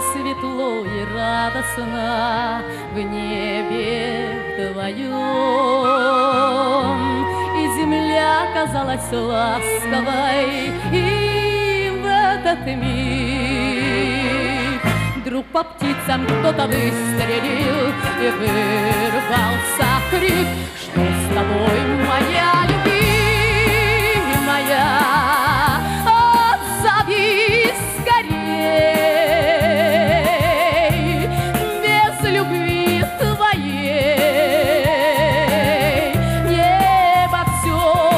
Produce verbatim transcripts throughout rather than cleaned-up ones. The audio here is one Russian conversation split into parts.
светло и радостно в небе твоем, и земля казалась ласковой, и в этот миг вдруг по птицам кто-то выстрелил, и вырвался крик: что с тобой, моя любимая? Отзови скорей, без любви твоей небо все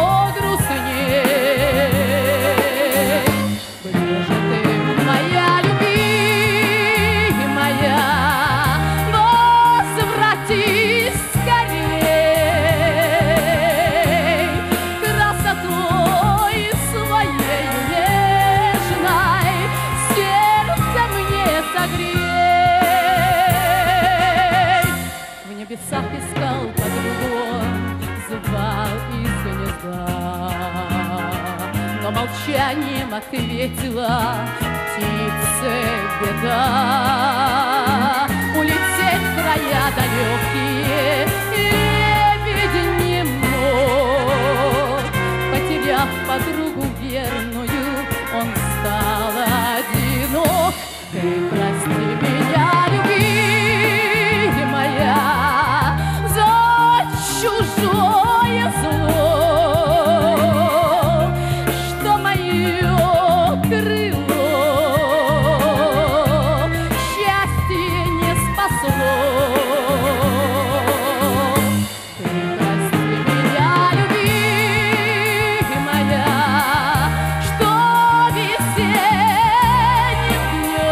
грустней. Где же ты, моя любимая? Возвратись скорей, красотой своей нежной сердце мне согрей. В небесах искал подругу, звал из гнезда, но молчанием ответила птице беда. Улететь в края далекие лебедь не мог, потеряв подругу верную, он стал одинок. Ты прости меня, любимая, за чужое зло, что мое крыло счастье не спасло. Ты прости меня, любимая, что весенним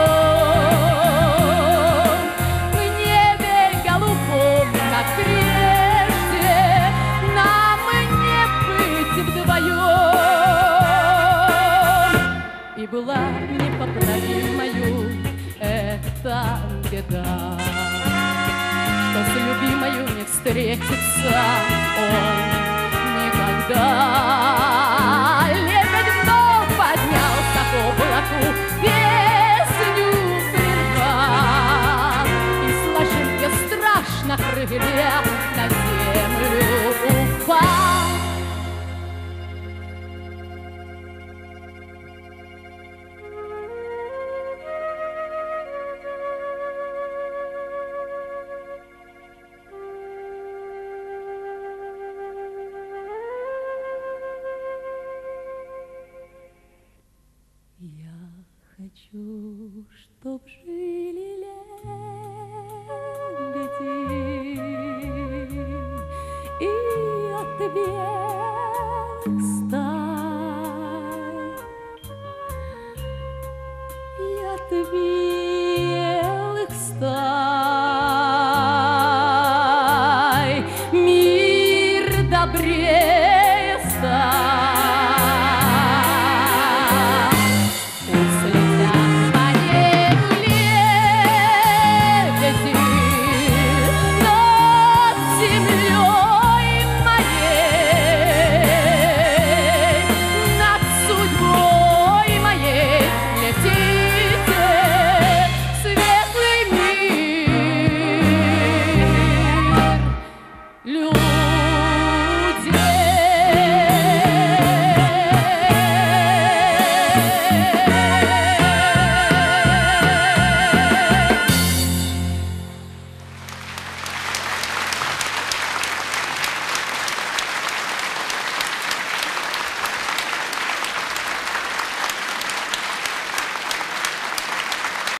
днем в небе голубом, как прежде, нам не быть вдвоем. И была непоправимою эта беда, что с любимою не встретится он никогда. Лебедь вновь поднялся к облаку, песню прервал, и сложил бесстрашно крылья, на землю упал. Я хочу, чтоб жили лебеди и ответ стай, и ответ